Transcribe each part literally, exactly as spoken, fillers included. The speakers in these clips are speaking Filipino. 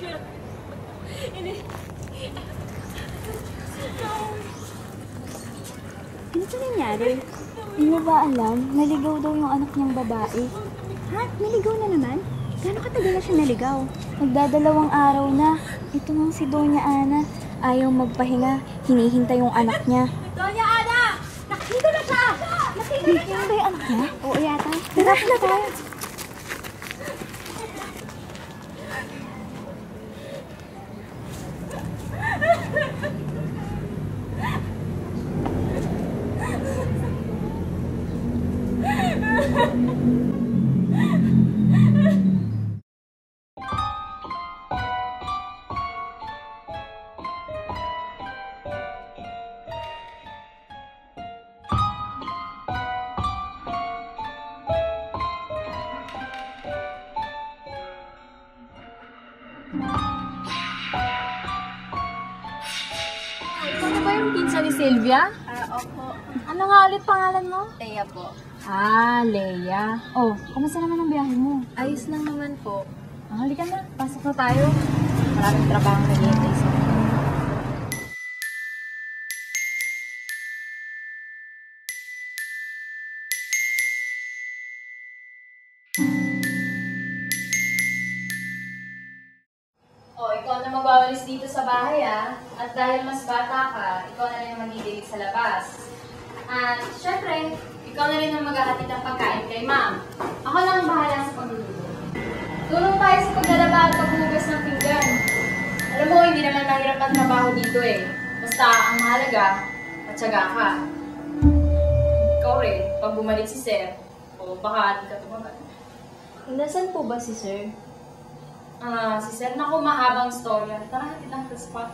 Ano ba nangyari? Hindi mo ba alam? Naligaw daw yung anak niyang babae. Ha? Naligaw na naman? Gano'ng katagal na siya naligaw? Nagdadalawang araw na. Ito nga si Doña Ana. Ayaw magpahinga. Hinihintay yung anak niya. Doña Ana! Nakita na siya! Nakita na siya! Yan ba yung anak niya? Oo yata. Tara, tara, tara. Ano ba yung pinsan ni Sylvia? Ah, opo. Ano nga ulit pangalan mo? Leia po. Ah, Leia. Oh, kamusta naman ang biyahe mo? Ayos lang naman po. Ah, halika na. Pasok na tayo. Maraming trabaho na nag-iintay sa akin. Oh, ikaw na magwawalis dito sa bahay ah. At dahil mas bata ka, ikaw na rin ang magdidilig sa labas. At syempre, ikaw na rin ang maghahatid ng pagkain kay ma'am. Ako lang ang bahala sa pagluluto. Tulong tayo sa paglalaba at paghugas ng pinggan. Alam mo, hindi naman mahirap ang trabaho dito eh. Basta ang mahalaga, matyaga ka. Ikaw rin, pag bumalik si Sir, o baka di ka tumagal. Nasaan po ba si Sir? Ah, si Sir, naku, mahabang storya. Tara, hatid lang sa spot.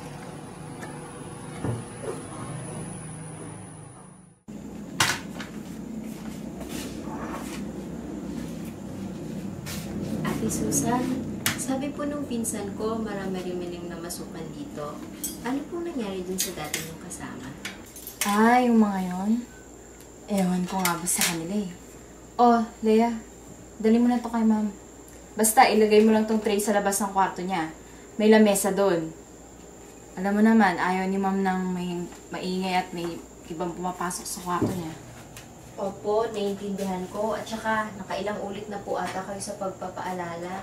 Ate Susan, sabi po nung pinsan ko, marami rin na masukan dito. Ano pong nangyari dun sa dati mong kasama? Ah, yung mga yon? Ewan ko nga ba sa kanila eh. Oh, Leia, dali mo na to kay ma'am. Basta, ilagay mo lang tong tray sa labas ng kwarto niya. May lamesa doon. Alam mo naman, ayaw ni ma'am ng may maingay at may ibang pumapasok sa kwarto niya. Opo, naiintindihan ko. At saka, nakailang ulit na po ata kayo sa pagpapaalala.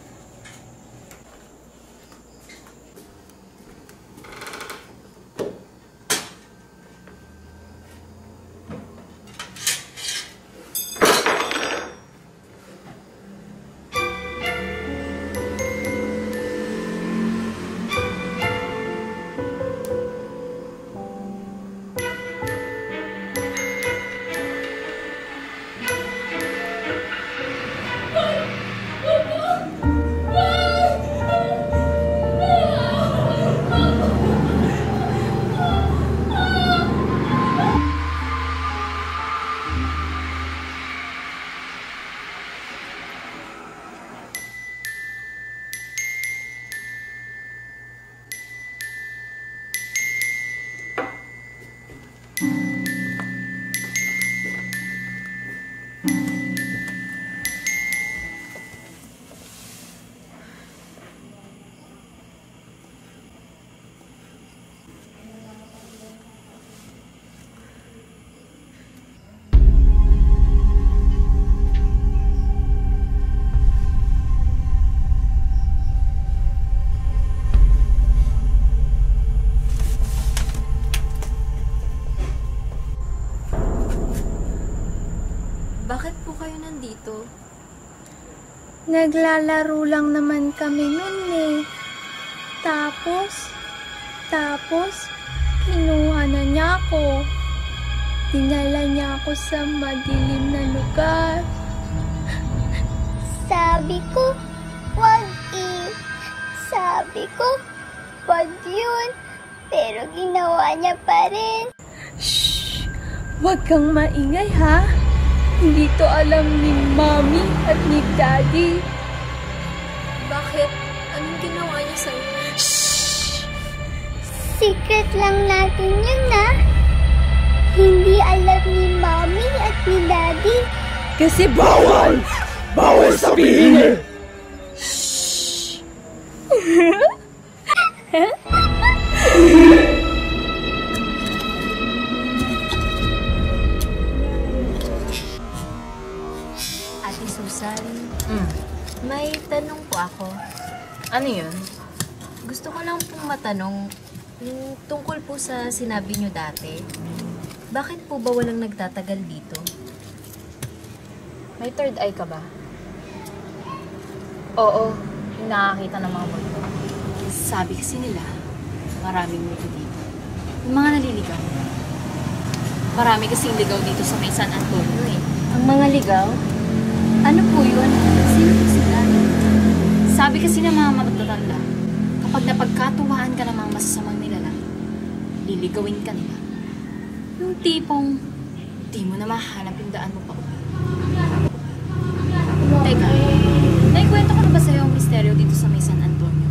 Bakit po kayo nandito? Naglalaro lang naman kami nun eh. Tapos, tapos, kinuha na niya ako. Dinala niya ako sa madilim na lugar. Sabi ko, wag eh. Sabi ko, wag yun. Pero ginawa niya pa rin. Shh! Wag kang maingay ha. Hindi to alam ni Mommy at ni Daddy. Bakit? Anong ginawa niya sa'yo? Shh! Secret lang natin yun ha. Hindi alam ni Mommy at ni Daddy. Kasi bawal! Bawal sabihin eh! Shh! Ate Susan, Mm. may tanong po ako. Ano yun? Gusto ko lang pong matanong, yung tungkol po sa sinabi nyo dati, bakit po ba walang nagtatagal dito? May third eye ka ba? Oo, yung nakakita ng mga multo. Sabi kasi nila, maraming multo dito. Yung mga naliligaw. Marami kasing ligaw dito sa may San Antonio eh. Ang mga ligaw? Ano po yun? Sino po sila? Sabi kasi ng mga matatanda, kapag napagkatuwaan ka ng mga masasamang nilalang, liligawin ka nila. Yung tipong, di mo na mahanap yung daan mo pa uwi. Teka, naikwento ko na ba sa'yo ang misteryo dito sa may San Antonio?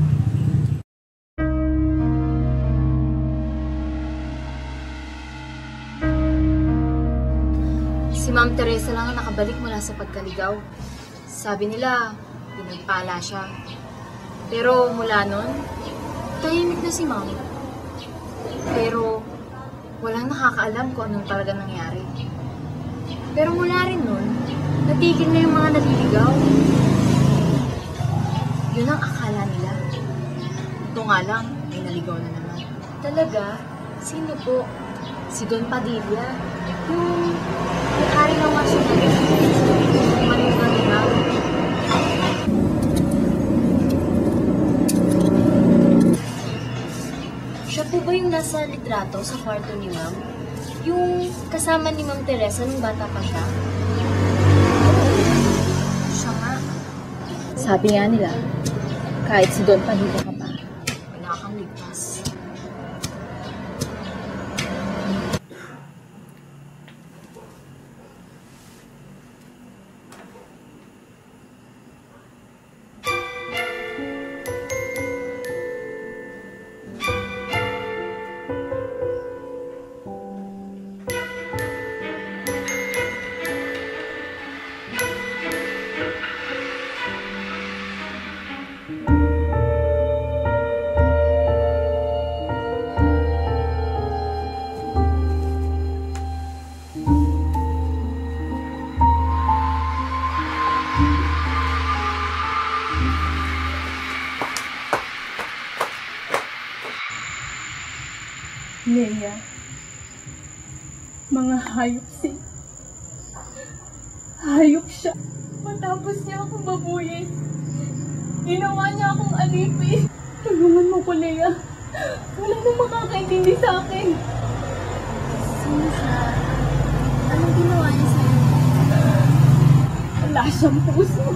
Si Ma'am Teresa lang ang nakabalik mula sa pagkaligaw. Sabi nila, pinagpala siya. Pero mula nun, tahimik na si Ma'am. Pero walang nakakaalam kung anong talaga nangyari. Pero mula rin nun, natigil na yung mga naliligaw. Yun ang akala nila. Ito nga lang, may naligaw na naman. Talaga? Sino po? Si Don Padilla. Yung may-ari ng masunod. Manila nila. Siya po ba yung nasa litrato sa kwarto ni Ma'am? Yung kasama ni Ma'am Teresa nung bata pa siya? Siya nga. Sabi nga nila, kahit si Don Padilla ka pa, wala kang ligtas. Leia, mga hayop si... Hayop siya. Matapos niya akong babuyin, ginawa niya akong alipin. Tulungan mo ko, Leia. Wala nang makakaintindi sa akin. Sino siya? Anong ginawa niya sa'yo? Wala siyang puso.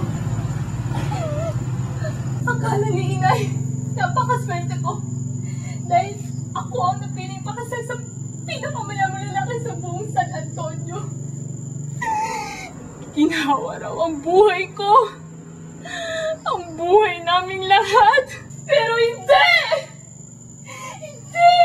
Akala ni Inay, napakaswerte ko. Dahil ako ang napiling pakasal sa pinakamayaman lalaki sa buong San Antonio. Ginawa raw ang buhay ko. Ang buhay naming lahat. Pero hindi! Hindi!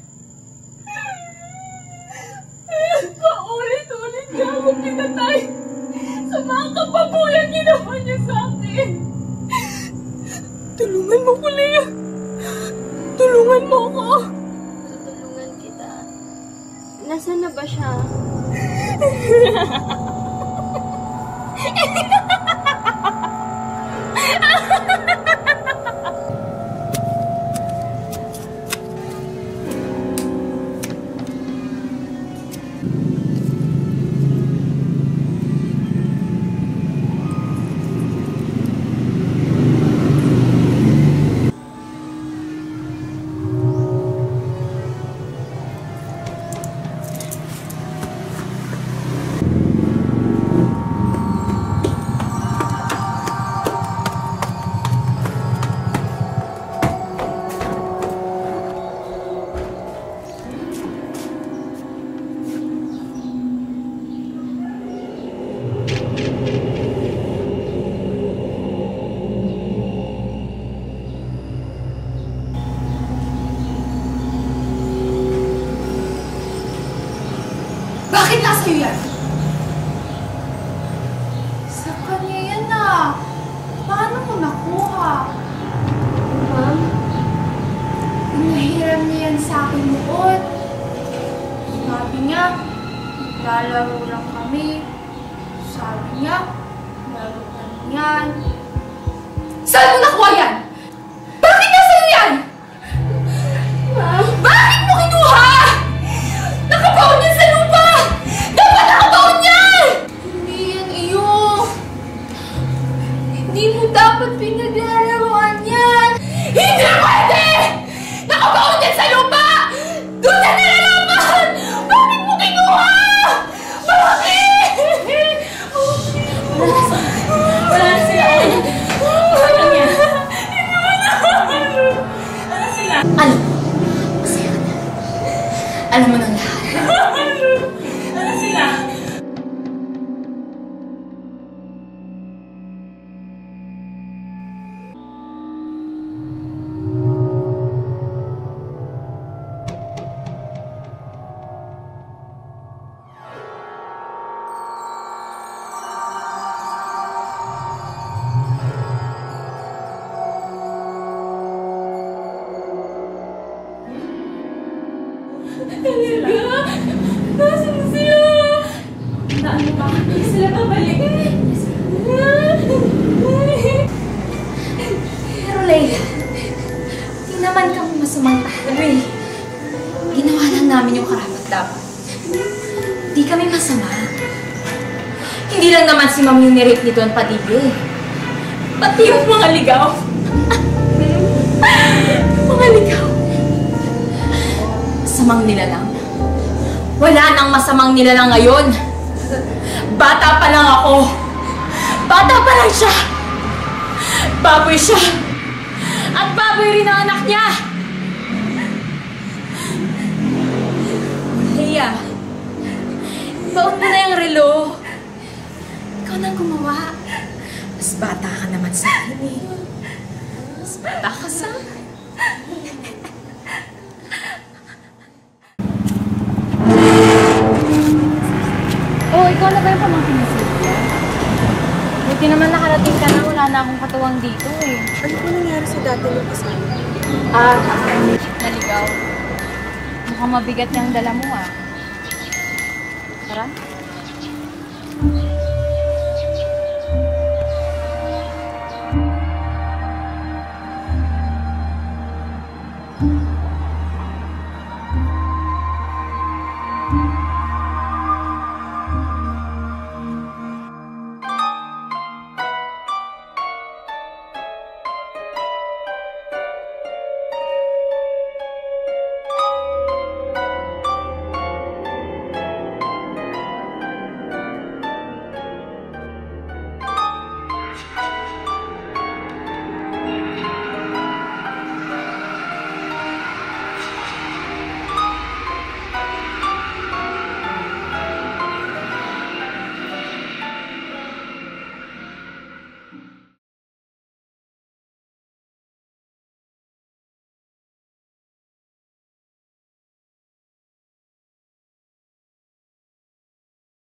Paulit-ulit niya akong pinatay sa mga kapabuyan ginawa niya sa akin. Tulungan mo ko, Leia. Tulungan mo ko. Tutulungan kita. Nasaan na ba siya? Bakit nasa iyo yan? Sa kanya yan ah. Paano mo nakuha? Ma, yan sa akin noon. Sabi niya, lalaro lang kami. Sabi niya, laro kami yan. Saan mo nakuha yan? Bakit nasa iyo yan? Bakit mo kinuha? Nakabaon yan sa lupa! Dapat nakabaon yan! Hindi yan iyo. Hindi mo dapat pinaglalaroan yan. Hindi pwede! Nakabaon yan sa lupa! Doon na nalalaman! Bakit mo kinuha? Bakit? Wala na sila. Ano yan? Ano sila? Ano? Masaya ka na. Alam mo ng lahat. Ano sila? Talaga? Nasaan sila? Na ano ba? Hindi sila babalik. Pero Leia, di naman kami masamang tao eh. Ginawa lang namin yung karapat-dapat. Di kami masama. Hindi lang naman si Ma'am yung nirip ni Don Padilla eh. Pati yung mga ligaw. Mga ligaw. Masamang nilalang. Wala nang masamang nilalang ngayon. Bata pa lang ako. Bata pa lang siya. Baboy siya. At baboy rin ang anak niya. Leia, baon mo na yung relo. Ikaw nang gumawa. Mas bata ka naman sa akin eh. Mas bata ka sa akin. Oh, ikaw na ba yung pamangkin ni Sylvia? Buti naman nakarating ka na, wala na akong katuwang dito eh. Ano po nangyari sa dati ng kasama? Ah, naligaw. Mukhang mabigat yung dala mo ah. Tara.